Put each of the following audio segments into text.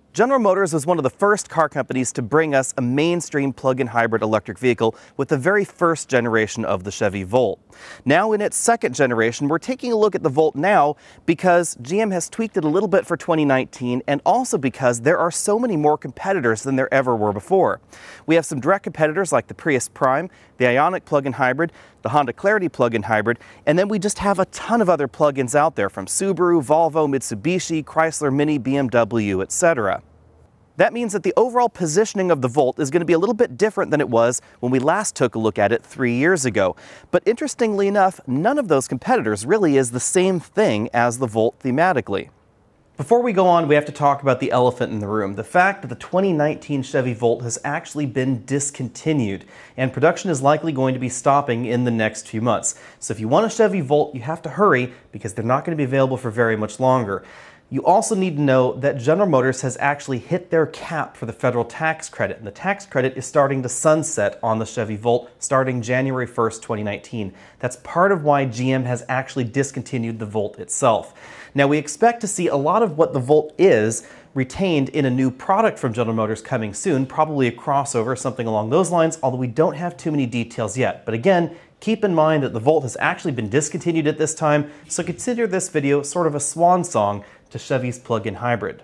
General Motors was one of the first car companies to bring us a mainstream plug-in hybrid electric vehicle with the very first generation of the Chevy Volt. Now in its second generation, we're taking a look at the Volt now because GM has tweaked it a little bit for 2019 and also because there are so many more competitors than there ever were before. We have some direct competitors like the Prius Prime, the Ioniq plug-in hybrid, the Honda Clarity plug-in hybrid, and then we just have a ton of other plug-ins out there from Subaru, Volvo, Mitsubishi, Chrysler, Mini, BMW, etc. That means that the overall positioning of the Volt is going to be a little bit different than it was when we last took a look at it 3 years ago. But interestingly enough, none of those competitors really is the same thing as the Volt thematically. Before we go on, we have to talk about the elephant in the room, the fact that the 2019 Chevy Volt has actually been discontinued, and production is likely going to be stopping in the next few months. So if you want a Chevy Volt, you have to hurry because they're not going to be available for very much longer. You also need to know that General Motors has actually hit their cap for the federal tax credit, and the tax credit is starting to sunset on the Chevy Volt starting January 1st, 2019. That's part of why GM has actually discontinued the Volt itself. Now we expect to see a lot of what the Volt is retained in a new product from General Motors coming soon, probably a crossover, something along those lines, although we don't have too many details yet. But again, keep in mind that the Volt has actually been discontinued at this time, so consider this video sort of a swan song to Chevy's plug-in hybrid.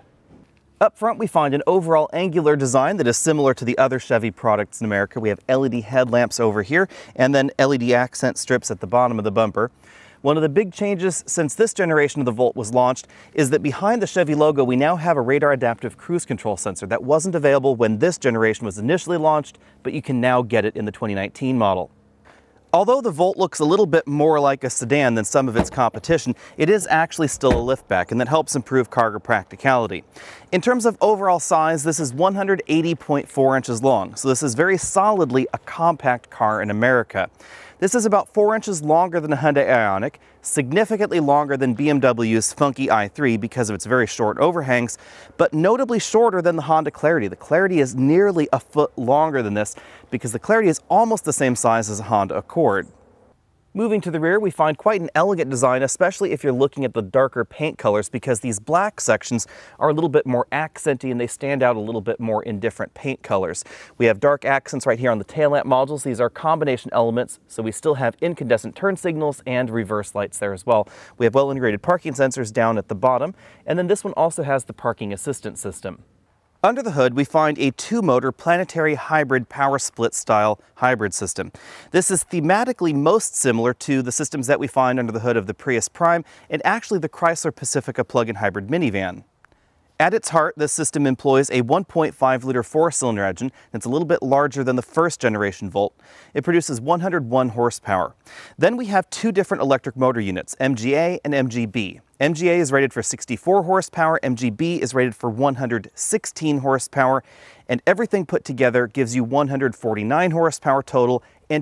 Up front, we find an overall angular design that is similar to the other Chevy products in America. We have LED headlamps over here and then LED accent strips at the bottom of the bumper. One of the big changes since this generation of the Volt was launched is that behind the Chevy logo, we now have a radar adaptive cruise control sensor that wasn't available when this generation was initially launched, but you can now get it in the 2019 model. Although the Volt looks a little bit more like a sedan than some of its competition, it is actually still a liftback, and that helps improve cargo practicality. In terms of overall size, this is 180.4 inches long, so this is very solidly a compact car in America. This is about 4 inches longer than a Hyundai Ioniq, significantly longer than BMW's funky i3 because of its very short overhangs, but notably shorter than the Honda Clarity. The Clarity is nearly a foot longer than this because the Clarity is almost the same size as a Honda Accord. Moving to the rear, we find quite an elegant design, especially if you're looking at the darker paint colors, because these black sections are a little bit more accenty and they stand out a little bit more in different paint colors. We have dark accents right here on the tail lamp modules. These are combination elements, so we still have incandescent turn signals and reverse lights there as well. We have well integrated parking sensors down at the bottom, and then this one also has the parking assistance system. Under the hood, we find a two-motor planetary hybrid power split style hybrid system. This is thematically most similar to the systems that we find under the hood of the Prius Prime and actually the Chrysler Pacifica plug-in hybrid minivan. At its heart, this system employs a 1.5-liter four-cylinder engine that's a little bit larger than the first generation Volt. It produces 101 horsepower. Then we have two different electric motor units, MGA and MGB. MGA is rated for 64 horsepower, MGB is rated for 116 horsepower, and everything put together gives you 149 horsepower total and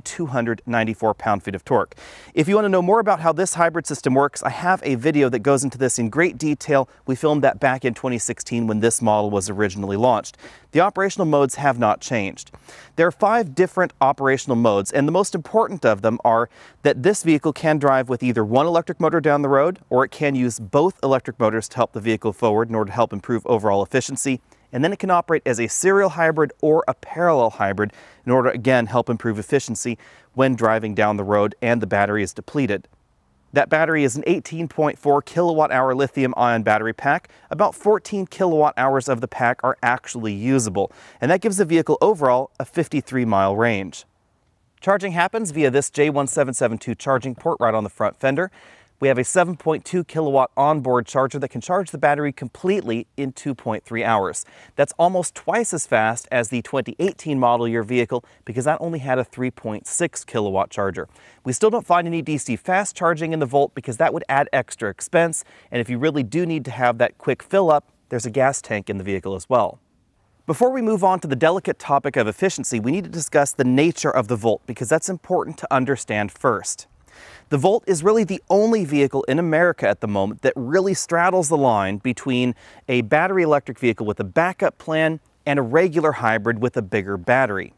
294 pound-feet of torque. If you want to know more about how this hybrid system works, I have a video that goes into this in great detail. We filmed that back in 2016 when this model was originally launched. The operational modes have not changed. There are 5 different operational modes, and the most important of them are that this vehicle can drive with either one electric motor down the road, or it can use both electric motors to help the vehicle forward in order to help improve overall efficiency. And then it can operate as a serial hybrid or a parallel hybrid in order to, again, help improve efficiency when driving down the road and the battery is depleted. That battery is an 18.4 kilowatt-hour lithium-ion battery pack. About 14 kilowatt-hours of the pack are actually usable, and that gives the vehicle overall a 53-mile range. Charging happens via this J1772 charging port right on the front fender. We have a 7.2 kilowatt onboard charger that can charge the battery completely in 2.3 hours. That's almost twice as fast as the 2018 model year vehicle because that only had a 3.6 kilowatt charger. We still don't find any DC fast charging in the Volt because that would add extra expense, and if you really do need to have that quick fill up, there's a gas tank in the vehicle as well. Before we move on to the delicate topic of efficiency, we need to discuss the nature of the Volt because that's important to understand first. The Volt is really the only vehicle in America at the moment that really straddles the line between a battery electric vehicle with a backup plan and a regular hybrid with a bigger battery.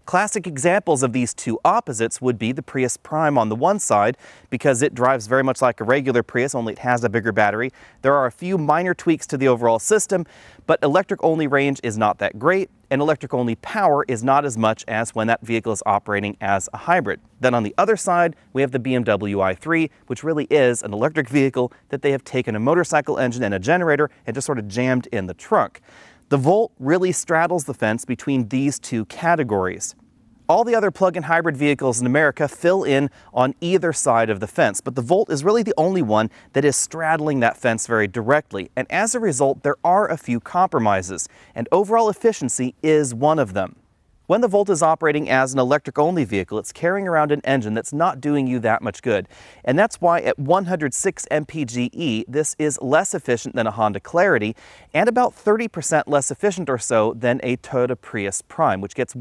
Classic examples of these two opposites would be the Prius Prime on the one side, because it drives very much like a regular Prius, only it has a bigger battery. There are a few minor tweaks to the overall system, but electric-only range is not that great, and electric-only power is not as much as when that vehicle is operating as a hybrid. Then on the other side, we have the BMW i3, which really is an electric vehicle that they have taken a motorcycle engine and a generator and just sort of jammed in the trunk. The Volt really straddles the fence between these two categories. All the other plug-in hybrid vehicles in America fill in on either side of the fence, but the Volt is really the only one that is straddling that fence very directly. And as a result, there are a few compromises, and overall efficiency is one of them. When the Volt is operating as an electric-only vehicle, it's carrying around an engine that's not doing you that much good. And that's why at 106 mpge, this is less efficient than a Honda Clarity, and about 30% less efficient or so than a Toyota Prius Prime, which gets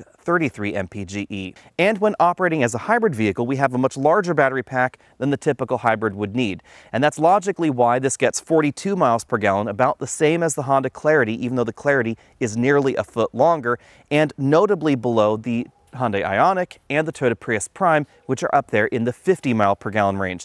133 mpge. And when operating as a hybrid vehicle, we have a much larger battery pack than the typical hybrid would need. And that's logically why this gets 42 miles per gallon, about the same as the Honda Clarity, even though the Clarity is nearly a foot longer, and notably below the Hyundai Ioniq and the Toyota Prius Prime, which are up there in the 50 mile per gallon range,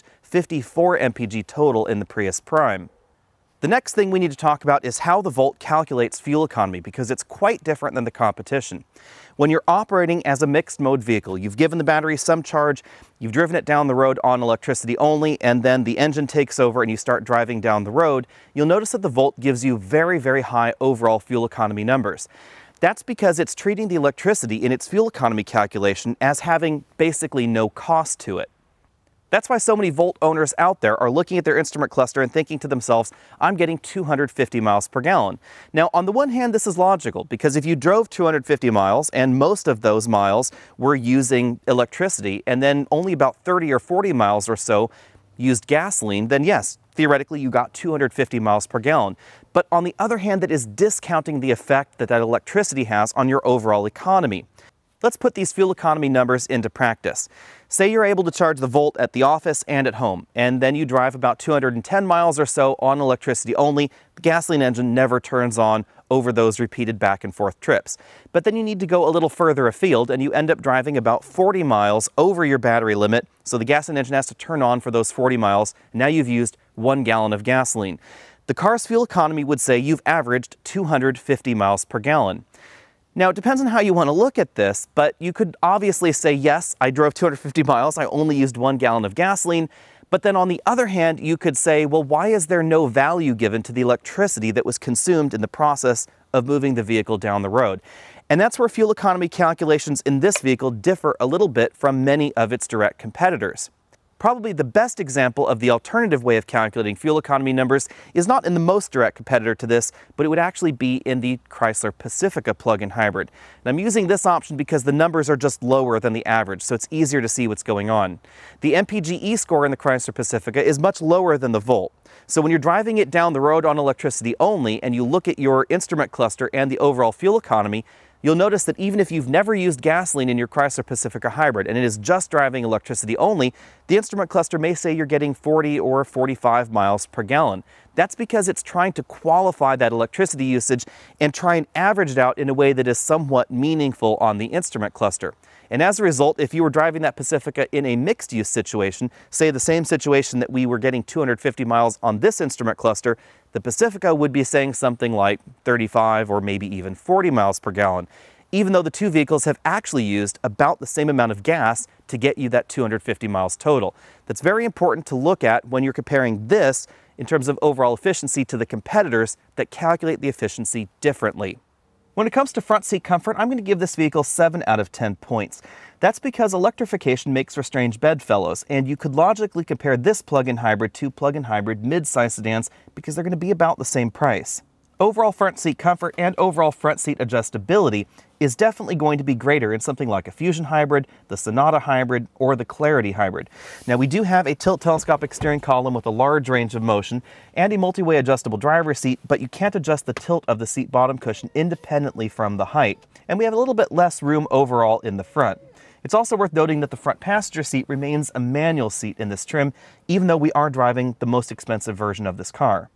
54 mpg total in the Prius Prime. The next thing we need to talk about is how the Volt calculates fuel economy, because it's quite different than the competition. When you're operating as a mixed mode vehicle, you've given the battery some charge, you've driven it down the road on electricity only, and then the engine takes over and you start driving down the road, you'll notice that the Volt gives you very, very high overall fuel economy numbers. That's because it's treating the electricity in its fuel economy calculation as having basically no cost to it. That's why so many Volt owners out there are looking at their instrument cluster and thinking to themselves, I'm getting 250 miles per gallon. Now, on the one hand, this is logical, because if you drove 250 miles and most of those miles were using electricity, and then only about 30 or 40 miles or so used gasoline, then yes, theoretically you got 250 miles per gallon. But on the other hand, that is discounting the effect that electricity has on your overall economy. Let's put these fuel economy numbers into practice. Say you're able to charge the Volt at the office and at home, and then you drive about 210 miles or so on electricity only. The gasoline engine never turns on over those repeated back and forth trips. But then you need to go a little further afield, and you end up driving about 40 miles over your battery limit, so the gasoline engine has to turn on for those 40 miles. Now you've used 1 gallon of gasoline. The car's fuel economy would say you've averaged 250 miles per gallon. Now, it depends on how you want to look at this, but you could obviously say, yes, I drove 250 miles, I only used 1 gallon of gasoline. But then on the other hand, you could say, well, why is there no value given to the electricity that was consumed in the process of moving the vehicle down the road? And that's where fuel economy calculations in this vehicle differ a little bit from many of its direct competitors. Probably the best example of the alternative way of calculating fuel economy numbers is not in the most direct competitor to this, but it would actually be in the Chrysler Pacifica plug-in hybrid. And I'm using this option because the numbers are just lower than the average, so it's easier to see what's going on. The MPGe score in the Chrysler Pacifica is much lower than the Volt. So when you're driving it down the road on electricity only, and you look at your instrument cluster and the overall fuel economy, you'll notice that even if you've never used gasoline in your Chrysler Pacifica hybrid and it is just driving electricity only, the instrument cluster may say you're getting 40 or 45 miles per gallon. That's because it's trying to qualify that electricity usage and try and average it out in a way that is somewhat meaningful on the instrument cluster. And as a result, if you were driving that Pacifica in a mixed use situation, say the same situation that we were getting 250 miles on this instrument cluster, the Pacifica would be saying something like 35 or maybe even 40 miles per gallon, even though the two vehicles have actually used about the same amount of gas to get you that 250 miles total. That's very important to look at when you're comparing this in terms of overall efficiency to the competitors that calculate the efficiency differently. When it comes to front seat comfort, I'm going to give this vehicle 7 out of 10 points. That's because electrification makes for strange bedfellows, and you could logically compare this plug-in hybrid to plug-in hybrid mid-size sedans because they're going to be about the same price. Overall front seat comfort and overall front seat adjustability is definitely going to be greater in something like a Fusion hybrid, the Sonata hybrid, or the Clarity hybrid. Now, we do have a tilt telescopic steering column with a large range of motion and a multi-way adjustable driver's seat, but you can't adjust the tilt of the seat bottom cushion independently from the height. And we have a little bit less room overall in the front. It's also worth noting that the front passenger seat remains a manual seat in this trim, even though we are driving the most expensive version of this car.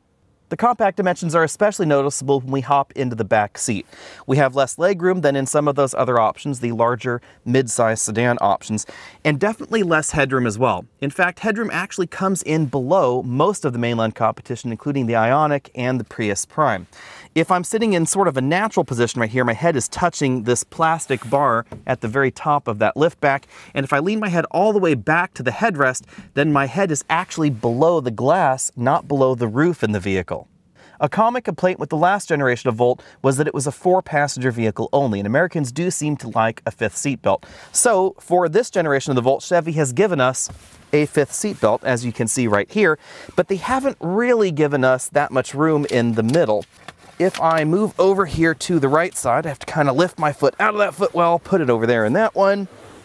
The compact dimensions are especially noticeable when we hop into the back seat. We have less legroom than in some of those other options, the larger mid-size sedan options, and definitely less headroom as well. In fact, headroom actually comes in below most of the mainline competition, including the Ioniq and the Prius Prime. If I'm sitting in sort of a natural position right here, my head is touching this plastic bar at the very top of that lift back, and if I lean my head all the way back to the headrest, then my head is actually below the glass, not below the roof in the vehicle. A common complaint with the last generation of Volt was that it was a 4-passenger vehicle only, and Americans do seem to like a 5th seatbelt. So, for this generation of the Volt, Chevy has given us a 5th seatbelt, as you can see right here, but they haven't really given us that much room in the middle. If I move over here to the right side, I have to kind of lift my foot out of that footwell, put it over there in that one,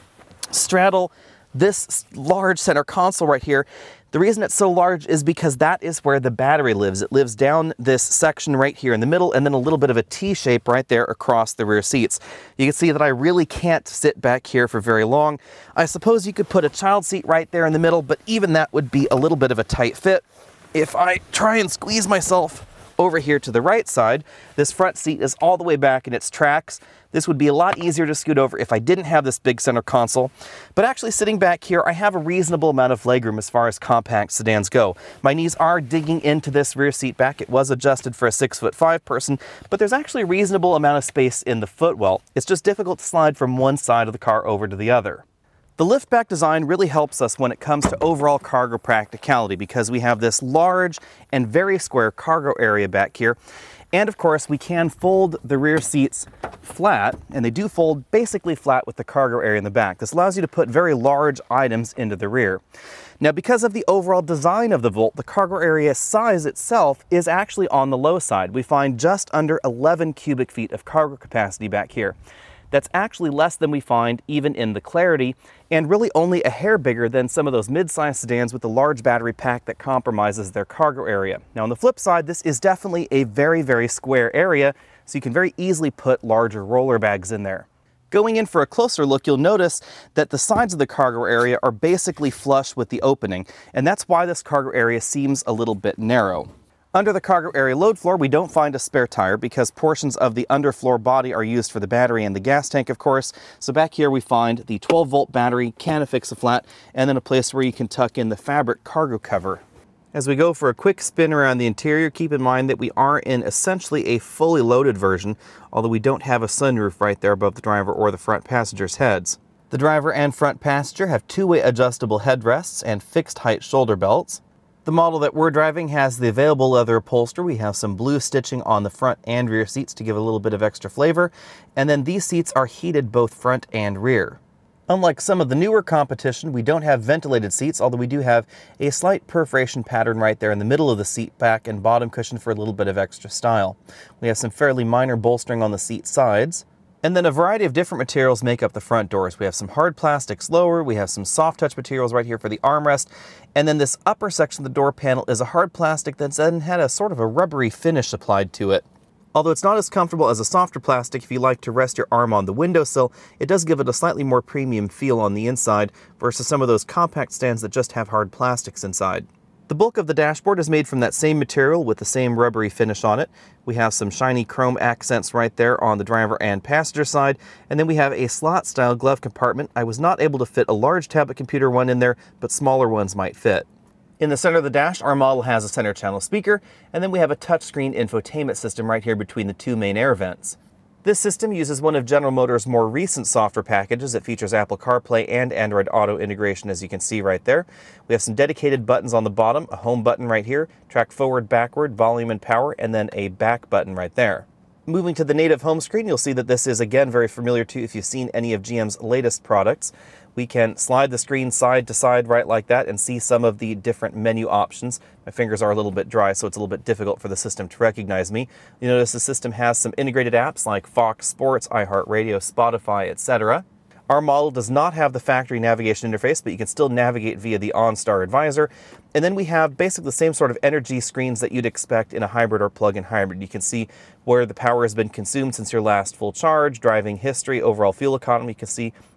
straddle this large center console right here. The reason it's so large is because that is where the battery lives. It lives down this section right here in the middle, and then a little bit of a T-shape right there across the rear seats. You can see that I really can't sit back here for very long. I suppose you could put a child seat right there in the middle, but even that would be a little bit of a tight fit. If I try and squeeze myself over here to the right side, this front seat is all the way back in its tracks. This would be a lot easier to scoot over if I didn't have this big center console. But actually sitting back here, I have a reasonable amount of legroom as far as compact sedans go. My knees are digging into this rear seat back. It was adjusted for a 6'5" person, but there's actually a reasonable amount of space in the footwell. It's just difficult to slide from one side of the car over to the other. The liftback design really helps us when it comes to overall cargo practicality because we have this large and very square cargo area back here. And of course, we can fold the rear seats flat, and they do fold basically flat with the cargo area in the back. This allows you to put very large items into the rear. Now, because of the overall design of the Volt, the cargo area size itself is actually on the low side. We find just under 11 cubic feet of cargo capacity back here. That's actually less than we find even in the Clarity, and really only a hair bigger than some of those mid-sized sedans with the large battery pack that compromises their cargo area. Now on the flip side, this is definitely a very, very square area, so you can very easily put larger roller bags in there. Going in for a closer look, you'll notice that the sides of the cargo area are basically flush with the opening, and that's why this cargo area seems a little bit narrow. Under the cargo area load floor, we don't find a spare tire because portions of the underfloor body are used for the battery and the gas tank, of course. So back here we find the 12-volt battery, can affix a flat, and then a place where you can tuck in the fabric cargo cover. As we go for a quick spin around the interior, keep in mind that we are in essentially a fully loaded version, although we don't have a sunroof right there above the driver or the front passengers' heads. The driver and front passenger have two-way adjustable headrests and fixed height shoulder belts. The model that we're driving has the available leather upholstery. We have some blue stitching on the front and rear seats to give a little bit of extra flavor. And then these seats are heated both front and rear. Unlike some of the newer competition, we don't have ventilated seats, although we do have a slight perforation pattern right there in the middle of the seat back and bottom cushion for a little bit of extra style. We have some fairly minor bolstering on the seat sides. And then a variety of different materials make up the front doors. We have some hard plastics lower, we have some soft touch materials right here for the armrest, and then this upper section of the door panel is a hard plastic that's then had a sort of a rubbery finish applied to it. Although it's not as comfortable as a softer plastic, if you like to rest your arm on the windowsill, it does give it a slightly more premium feel on the inside versus some of those compact stands that just have hard plastics inside. The bulk of the dashboard is made from that same material with the same rubbery finish on it. We have some shiny chrome accents right there on the driver and passenger side, and then we have a slot-style glove compartment. I was not able to fit a large tablet computer one in there, but smaller ones might fit. In the center of the dash, our model has a center channel speaker, and then we have a touchscreen infotainment system right here between the two main air vents. This system uses one of General Motors' more recent software packages. It features Apple CarPlay and Android Auto integration, as you can see right there. We have some dedicated buttons on the bottom, a home button right here, track forward, backward, volume and power, and then a back button right there. Moving to the native home screen, you'll see that this is again very familiar to you if you've seen any of GM's latest products. We can slide the screen side to side right like that and see some of the different menu options. My fingers are a little bit dry, so it's a little bit difficult for the system to recognize me. You notice the system has some integrated apps like Fox Sports, iHeartRadio, Spotify, etc. Our model does not have the factory navigation interface, but you can still navigate via the OnStar Advisor. And then we have basically the same sort of energy screens that you'd expect in a hybrid or plug-in hybrid. You can see where the power has been consumed since your last full charge, driving history, overall fuel economy. You can see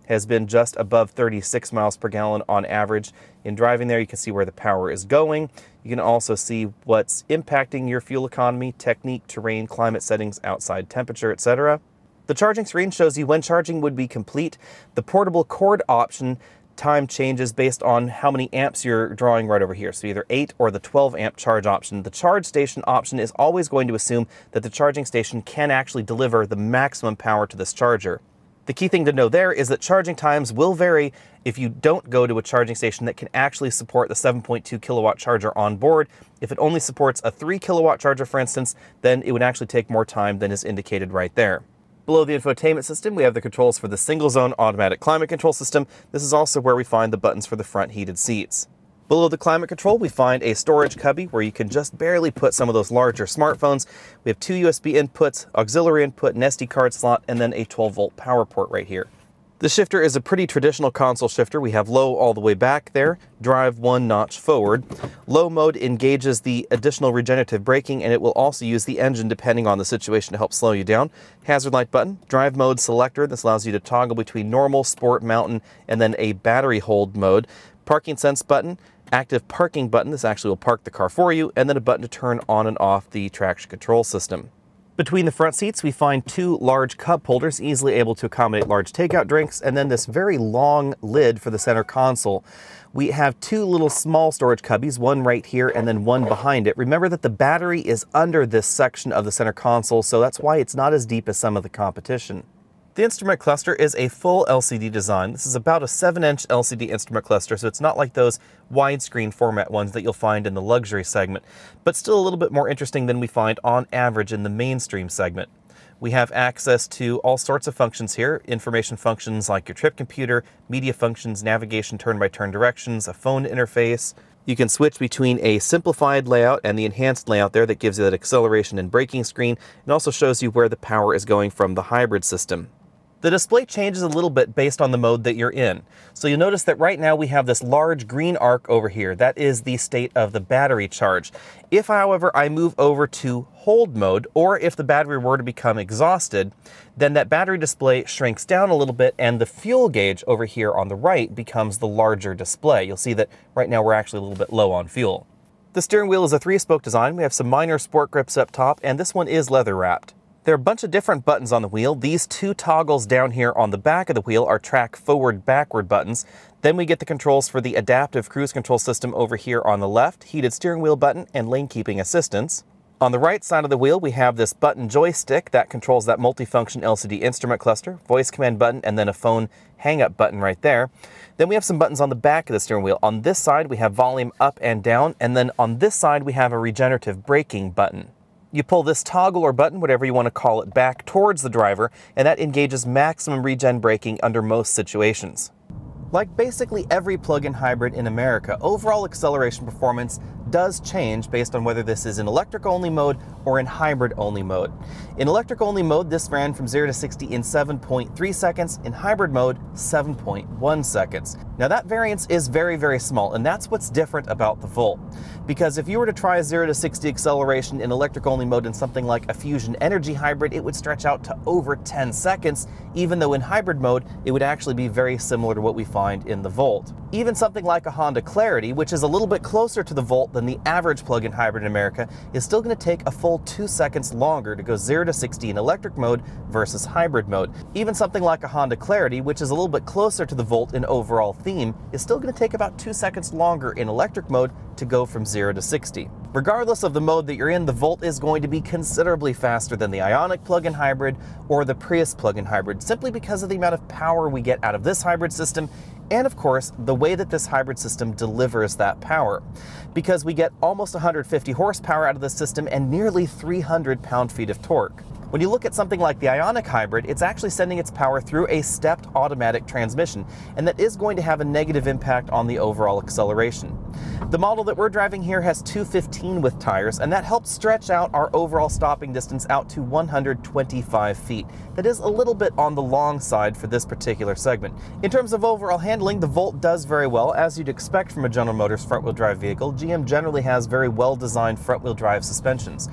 has been just above 36 miles per gallon on average. In driving there, you can see where the power is going. You can also see what's impacting your fuel economy, technique, terrain, climate settings, outside temperature, etc. The charging screen shows you when charging would be complete. The portable cord option time changes based on how many amps you're drawing right over here. So either 8 or the 12 amp charge option. The charge station option is always going to assume that the charging station can actually deliver the maximum power to this charger. The key thing to know there is that charging times will vary if you don't go to a charging station that can actually support the 7.2 kilowatt charger on board. If it only supports a 3 kilowatt charger, for instance, then it would actually take more time than is indicated right there. Below the infotainment system, we have the controls for the single-zone automatic climate control system. This is also where we find the buttons for the front heated seats. Below the climate control, we find a storage cubby where you can just barely put some of those larger smartphones. We have 2 USB inputs, auxiliary input, an SD card slot, and then a 12-volt power port right here. The shifter is a pretty traditional console shifter. We have low all the way back there, drive 1 notch forward. Low mode engages the additional regenerative braking, and it will also use the engine depending on the situation to help slow you down. Hazard light button, drive mode selector. This allows you to toggle between normal, sport, mountain, and then a battery hold mode. Parking sense button, active parking button. This actually will park the car for you, and then a button to turn on and off the traction control system. Between the front seats, we find 2 large cup holders, easily able to accommodate large takeout drinks, and then this very long lid for the center console. We have 2 little small storage cubbies, one right here and then one behind it. Remember that the battery is under this section of the center console, so that's why it's not as deep as some of the competition. The instrument cluster is a full LCD design. This is about a 7-inch LCD instrument cluster, so it's not like those widescreen format ones that you'll find in the luxury segment, but still a little bit more interesting than we find on average in the mainstream segment. We have access to all sorts of functions here, information functions like your trip computer, media functions, navigation turn-by-turn directions, a phone interface. You can switch between a simplified layout and the enhanced layout there that gives you that acceleration and braking screen, and also shows you where the power is going from the hybrid system. The display changes a little bit based on the mode that you're in. So you'll notice that right now we have this large green arc over here. That is the state of the battery charge. If, however, I move over to hold mode, or if the battery were to become exhausted, then that battery display shrinks down a little bit and the fuel gauge over here on the right becomes the larger display. You'll see that right now we're actually a little bit low on fuel. The steering wheel is a 3-spoke design. We have some minor sport grips up top, and this one is leather wrapped. There are a bunch of different buttons on the wheel. These 2 toggles down here on the back of the wheel are track forward-backward buttons. Then we get the controls for the adaptive cruise control system over here on the left, heated steering wheel button, and lane keeping assistance. On the right side of the wheel, we have this button joystick that controls that multifunction LCD instrument cluster, voice command button, and then a phone hang-up button right there. Then we have some buttons on the back of the steering wheel. On this side, we have volume up and down, and then on this side, we have a regenerative braking button. You pull this toggle or button, whatever you want to call it, back towards the driver, and that engages maximum regen braking under most situations. Like basically every plug-in hybrid in America, overall acceleration performance does change based on whether this is in electric-only mode or in hybrid-only mode. In electric-only mode, this ran from 0 to 60 in 7.3 seconds. In hybrid mode, 7.1 seconds. Now that variance is very, very small, and that's what's different about the Volt. Because if you were to try a 0 to 60 acceleration in electric-only mode in something like a Fusion Energy hybrid, it would stretch out to over 10 seconds, even though in hybrid mode, it would actually be very similar to what we find in the Volt. Even something like a Honda Clarity, which is a little bit closer to the Volt than the average plug-in hybrid in America, is still going to take a full 2 seconds longer to go 0 to 60 in electric mode versus hybrid mode. Even something like a Honda Clarity, which is a little bit closer to the Volt in overall theme, is still going to take about 2 seconds longer in electric mode to go from 0 to 60. Regardless of the mode that you're in, the Volt is going to be considerably faster than the Ioniq plug-in hybrid or the Prius plug-in hybrid, simply because of the amount of power we get out of this hybrid system, and of course, the way that this hybrid system delivers that power. Because we get almost 150 horsepower out of the system and nearly 300 pound-feet of torque. When you look at something like the Ioniq hybrid, it's actually sending its power through a stepped automatic transmission, and that is going to have a negative impact on the overall acceleration. The model that we're driving here has 215 width tires, and that helps stretch out our overall stopping distance out to 125 feet. That is a little bit on the long side for this particular segment. In terms of overall handling, the Volt does very well, as you'd expect from a General Motors front-wheel drive vehicle. GM generally has very well-designed front-wheel drive suspensions.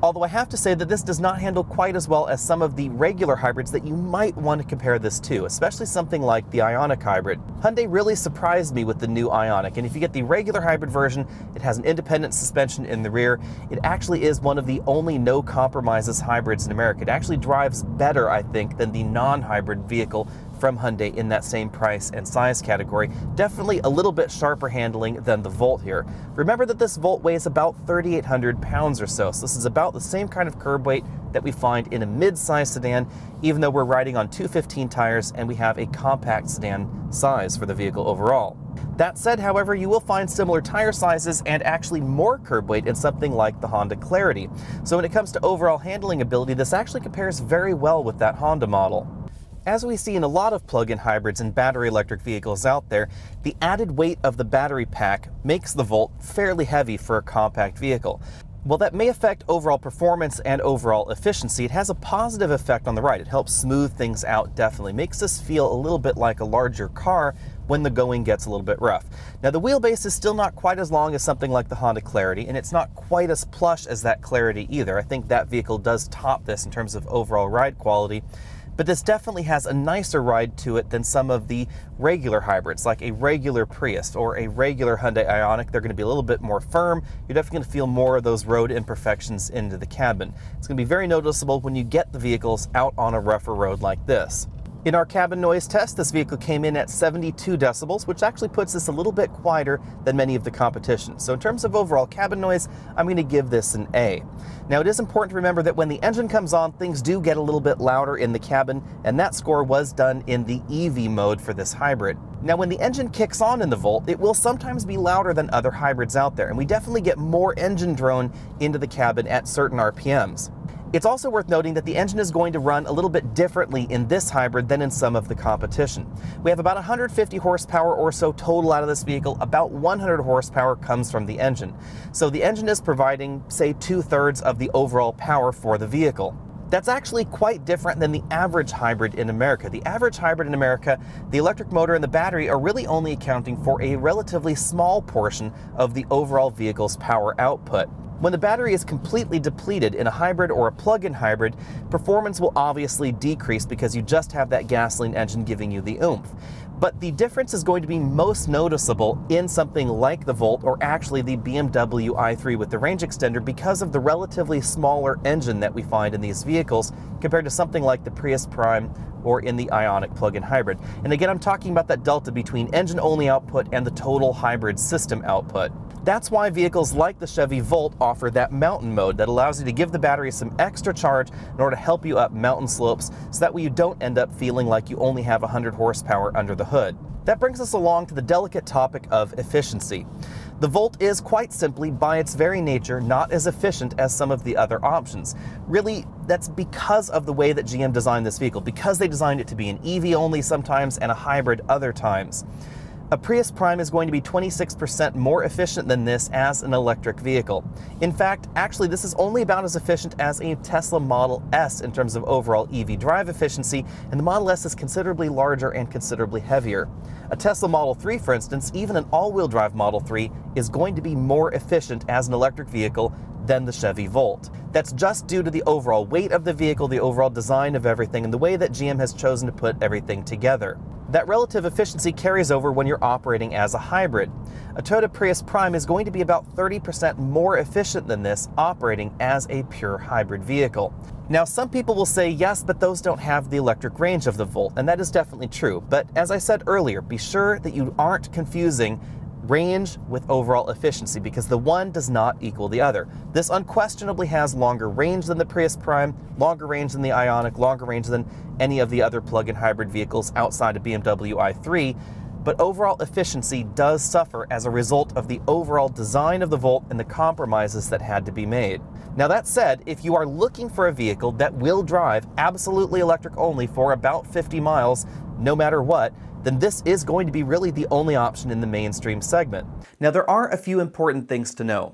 Although I have to say that this does not handle quite as well as some of the regular hybrids that you might want to compare this to, especially something like the Ioniq hybrid. Hyundai really surprised me with the new Ioniq, and if you get the regular hybrid version, it has an independent suspension in the rear. It actually is one of the only no compromises hybrids in America. It actually drives better, I think, than the non-hybrid vehicle from Hyundai in that same price and size category. Definitely a little bit sharper handling than the Volt here. Remember that this Volt weighs about 3,800 pounds or so this is about the same kind of curb weight that we find in a mid-size sedan, even though we're riding on 215 tires and we have a compact sedan size for the vehicle overall. That said, however, you will find similar tire sizes and actually more curb weight in something like the Honda Clarity. So when it comes to overall handling ability, this actually compares very well with that Honda model. As we see in a lot of plug-in hybrids and battery electric vehicles out there, the added weight of the battery pack makes the Volt fairly heavy for a compact vehicle. While that may affect overall performance and overall efficiency, it has a positive effect on the ride. It helps smooth things out, definitely. Makes us feel a little bit like a larger car when the going gets a little bit rough. Now, the wheelbase is still not quite as long as something like the Honda Clarity, and it's not quite as plush as that Clarity either. I think that vehicle does top this in terms of overall ride quality. But this definitely has a nicer ride to it than some of the regular hybrids, like a regular Prius or a regular Hyundai Ioniq. They're going to be a little bit more firm. You're definitely going to feel more of those road imperfections into the cabin. It's going to be very noticeable when you get the vehicles out on a rougher road like this. In our cabin noise test, this vehicle came in at 72 decibels, which actually puts this a little bit quieter than many of the competition. So in terms of overall cabin noise, I'm going to give this an A. Now, it is important to remember that when the engine comes on, things do get a little bit louder in the cabin, and that score was done in the EV mode for this hybrid. Now, when the engine kicks on in the Volt, it will sometimes be louder than other hybrids out there, and we definitely get more engine drone into the cabin at certain RPMs. It's also worth noting that the engine is going to run a little bit differently in this hybrid than in some of the competition. We have about 150 horsepower or so total out of this vehicle. About 100 horsepower comes from the engine. So the engine is providing, say, 2/3 of the overall power for the vehicle. That's actually quite different than the average hybrid in America. The average hybrid in America, the electric motor and the battery are really only accounting for a relatively small portion of the overall vehicle's power output. When the battery is completely depleted in a hybrid or a plug-in hybrid, performance will obviously decrease because you just have that gasoline engine giving you the oomph. But the difference is going to be most noticeable in something like the Volt, or actually the BMW i3 with the range extender, because of the relatively smaller engine that we find in these vehicles compared to something like the Prius Prime or in the Ioniq plug-in hybrid. And again, I'm talking about that delta between engine-only output and the total hybrid system output. That's why vehicles like the Chevy Volt offer that mountain mode that allows you to give the battery some extra charge in order to help you up mountain slopes, so that way you don't end up feeling like you only have 100 horsepower under the hood. That brings us along to the delicate topic of efficiency. The Volt is quite simply, by its very nature, not as efficient as some of the other options. Really, that's because of the way that GM designed this vehicle, because they designed it to be an EV only sometimes and a hybrid other times. A Prius Prime is going to be 26% more efficient than this as an electric vehicle. In fact, actually, this is only about as efficient as a Tesla Model S in terms of overall EV drive efficiency, and the Model S is considerably larger and considerably heavier. A Tesla Model 3, for instance, even an all-wheel drive Model 3, is going to be more efficient as an electric vehicle than the Chevy Volt. That's just due to the overall weight of the vehicle, the overall design of everything, and the way that GM has chosen to put everything together. That relative efficiency carries over when you're operating as a hybrid. A Toyota Prius Prime is going to be about 30% more efficient than this operating as a pure hybrid vehicle. Now, some people will say, yes, but those don't have the electric range of the Volt, and that is definitely true. But as I said earlier, be sure that you aren't confusing range with overall efficiency, because the one does not equal the other. This unquestionably has longer range than the Prius Prime, longer range than the Ioniq, longer range than any of the other plug-in hybrid vehicles outside of BMW i3, but overall efficiency does suffer as a result of the overall design of the Volt and the compromises that had to be made. Now, that said, if you are looking for a vehicle that will drive absolutely electric only for about 50 miles, no matter what, then this is going to be really the only option in the mainstream segment. Now, there are a few important things to know.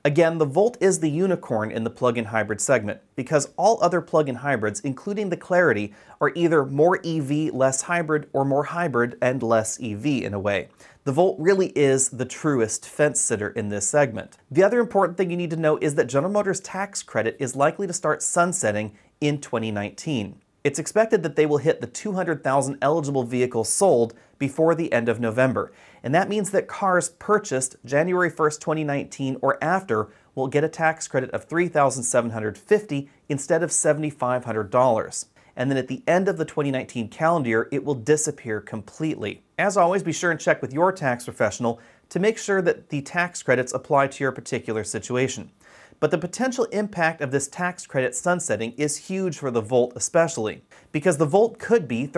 Again, the Volt is the unicorn in the plug-in hybrid segment because all other plug-in hybrids, including the Clarity, are either more EV, less hybrid, or more hybrid and less EV in a way. The Volt really is the truest fence-sitter in this segment. The other important thing you need to know is that General Motors' tax credit is likely to start sunsetting in 2019. It's expected that they will hit the 200,000 eligible vehicles sold before the end of November. And that means that cars purchased January 1st, 2019 or after will get a tax credit of $3,750 instead of $7,500. And then at the end of the 2019 calendar year, it will disappear completely. As always, be sure and check with your tax professional to make sure that the tax credits apply to your particular situation. But the potential impact of this tax credit sunsetting is huge for the Volt especially, because the Volt could be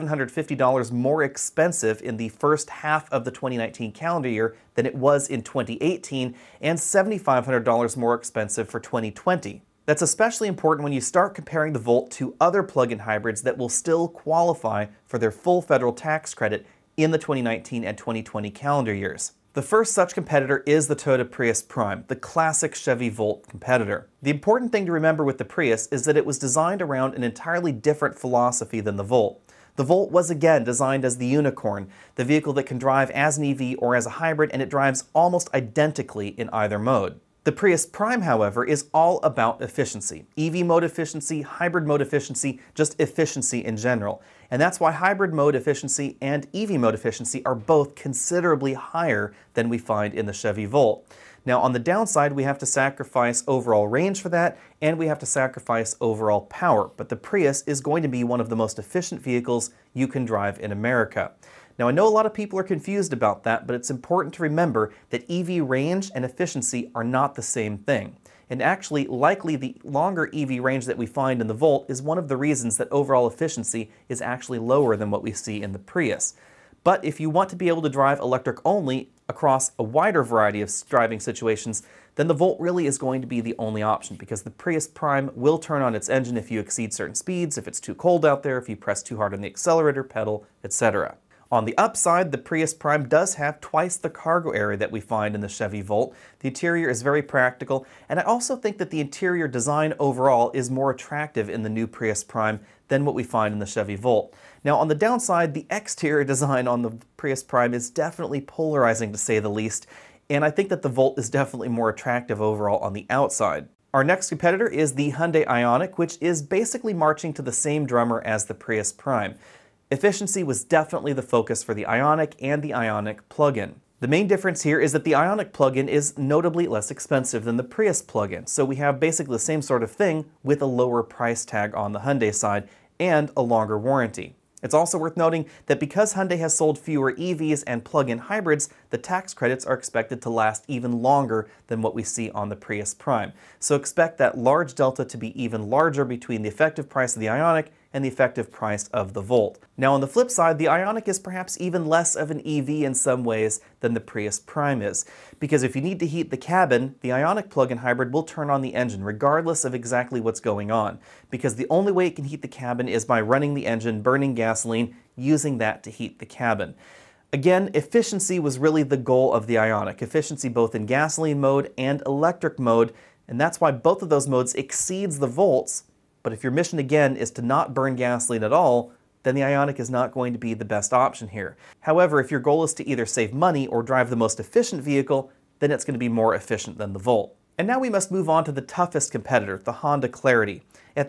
$3,750 more expensive in the first half of the 2019 calendar year than it was in 2018 and $7,500 more expensive for 2020. That's especially important when you start comparing the Volt to other plug-in hybrids that will still qualify for their full federal tax credit in the 2019 and 2020 calendar years. The first such competitor is the Toyota Prius Prime, the classic Chevy Volt competitor. The important thing to remember with the Prius is that it was designed around an entirely different philosophy than the Volt. The Volt was again designed as the unicorn, the vehicle that can drive as an EV or as a hybrid, and it drives almost identically in either mode. The Prius Prime, however, is all about efficiency. EV mode efficiency, hybrid mode efficiency, just efficiency in general. And that's why hybrid mode efficiency and EV mode efficiency are both considerably higher than we find in the Chevy Volt. Now, on the downside, we have to sacrifice overall range for that, and we have to sacrifice overall power. But the Prius is going to be one of the most efficient vehicles you can drive in America. Now, I know a lot of people are confused about that, but it's important to remember that EV range and efficiency are not the same thing. And actually, likely the longer EV range that we find in the Volt is one of the reasons that overall efficiency is actually lower than what we see in the Prius. But if you want to be able to drive electric only across a wider variety of driving situations, then the Volt really is going to be the only option, because the Prius Prime will turn on its engine if you exceed certain speeds, if it's too cold out there, if you press too hard on the accelerator pedal, etc. On the upside, the Prius Prime does have twice the cargo area that we find in the Chevy Volt. The interior is very practical, and I also think that the interior design overall is more attractive in the new Prius Prime than what we find in the Chevy Volt. Now, on the downside, the exterior design on the Prius Prime is definitely polarizing, to say the least, and I think that the Volt is definitely more attractive overall on the outside. Our next competitor is the Hyundai Ioniq, which is basically marching to the same drummer as the Prius Prime. Efficiency was definitely the focus for the Ioniq and the Ioniq plug-in. The main difference here is that the Ioniq plug-in is notably less expensive than the Prius plug-in, so we have basically the same sort of thing with a lower price tag on the Hyundai side and a longer warranty. It's also worth noting that because Hyundai has sold fewer EVs and plug-in hybrids, the tax credits are expected to last even longer than what we see on the Prius Prime. So expect that large delta to be even larger between the effective price of the Ioniq and the effective price of the Volt. Now, on the flip side, the Ioniq is perhaps even less of an EV in some ways than the Prius Prime is, because if you need to heat the cabin, the Ioniq plug-in hybrid will turn on the engine regardless of exactly what's going on, because the only way it can heat the cabin is by running the engine, burning gasoline, using that to heat the cabin. Again, efficiency was really the goal of the Ioniq, efficiency both in gasoline mode and electric mode, and that's why both of those modes exceeds the Volts. But if your mission again is to not burn gasoline at all, then the Ioniq is not going to be the best option here. However, if your goal is to either save money or drive the most efficient vehicle, then it's going to be more efficient than the Volt. And now we must move on to the toughest competitor, the Honda Clarity. At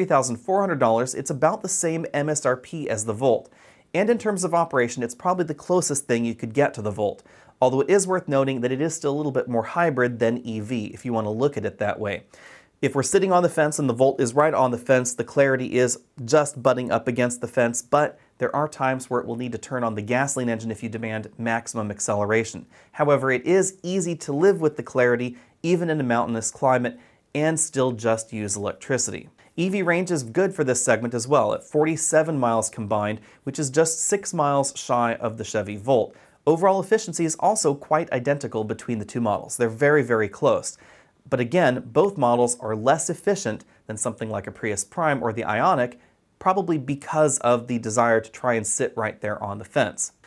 $33,400, it's about the same MSRP as the Volt. And in terms of operation, it's probably the closest thing you could get to the Volt. Although it is worth noting that it is still a little bit more hybrid than EV, if you want to look at it that way. If we're sitting on the fence and the Volt is right on the fence, the Clarity is just butting up against the fence, but there are times where it will need to turn on the gasoline engine if you demand maximum acceleration. However, it is easy to live with the Clarity, even in a mountainous climate, and still just use electricity. EV range is good for this segment as well, at 47 miles combined, which is just 6 miles shy of the Chevy Volt. Overall efficiency is also quite identical between the two models. They're very, very close. But again, both models are less efficient than something like a Prius Prime or the Ioniq, probably because of the desire to try and sit right there on the fence.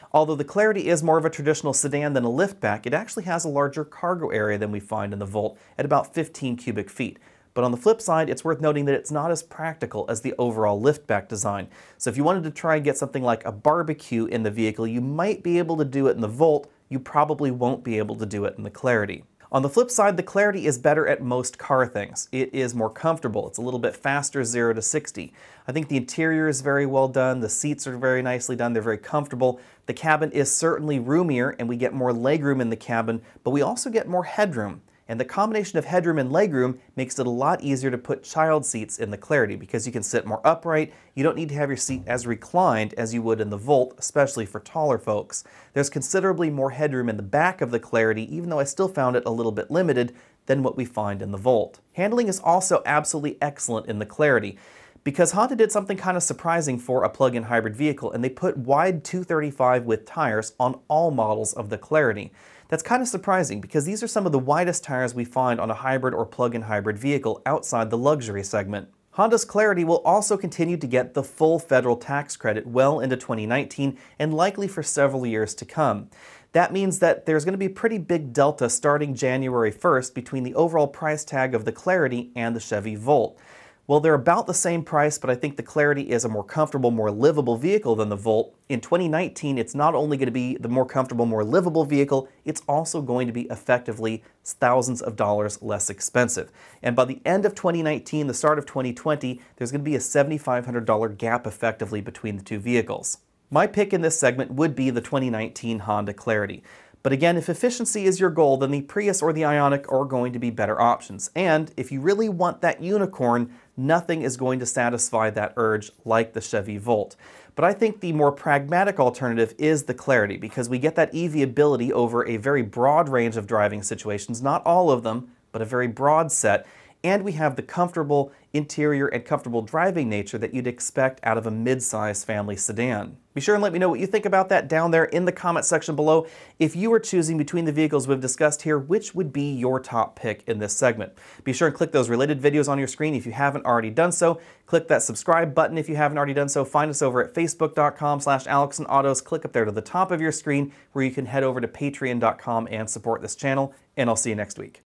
Although the Clarity is more of a traditional sedan than a liftback, it actually has a larger cargo area than we find in the Volt at about 15 cubic feet. But on the flip side, it's worth noting that it's not as practical as the overall liftback design. So if you wanted to try and get something like a barbecue in the vehicle, you might be able to do it in the Volt. You probably won't be able to do it in the Clarity. On the flip side, the Clarity is better at most car things. It is more comfortable. It's a little bit faster 0 to 60. I think the interior is very well done. The seats are very nicely done. They're very comfortable. The cabin is certainly roomier and we get more legroom in the cabin, but we also get more headroom. And the combination of headroom and legroom makes it a lot easier to put child seats in the Clarity because you can sit more upright. You don't need to have your seat as reclined as you would in the Volt, especially for taller folks. There's considerably more headroom in the back of the Clarity, even though I still found it a little bit limited than what we find in the Volt. Handling is also absolutely excellent in the Clarity, because Honda did something kind of surprising for a plug-in hybrid vehicle, and they put wide 235 width tires on all models of the Clarity. That's kind of surprising because these are some of the widest tires we find on a hybrid or plug-in hybrid vehicle outside the luxury segment. Honda's Clarity will also continue to get the full federal tax credit well into 2019 and likely for several years to come. That means that there's going to be a pretty big delta starting January 1st between the overall price tag of the Clarity and the Chevy Volt. Well, they're about the same price, but I think the Clarity is a more comfortable, more livable vehicle than the Volt. In 2019, it's not only going to be the more comfortable, more livable vehicle, it's also going to be effectively thousands of dollars less expensive. And by the end of 2019, the start of 2020, there's going to be a $7,500 gap effectively between the two vehicles. My pick in this segment would be the 2019 Honda Clarity. But again, if efficiency is your goal, then the Prius or the Ioniq are going to be better options. And if you really want that unicorn, nothing is going to satisfy that urge like the Chevy Volt. But I think the more pragmatic alternative is the Clarity because we get that EV ability over a very broad range of driving situations, not all of them, but a very broad set. And we have the comfortable interior and comfortable driving nature that you'd expect out of a mid-size family sedan. Be sure and let me know what you think about that down there in the comment section below. If you were choosing between the vehicles we've discussed here, which would be your top pick in this segment? Be sure and click those related videos on your screen if you haven't already done so. Click that subscribe button if you haven't already done so. Find us over at facebook.com/AlexandAutos. Click up there to the top of your screen where you can head over to patreon.com and support this channel. And I'll see you next week.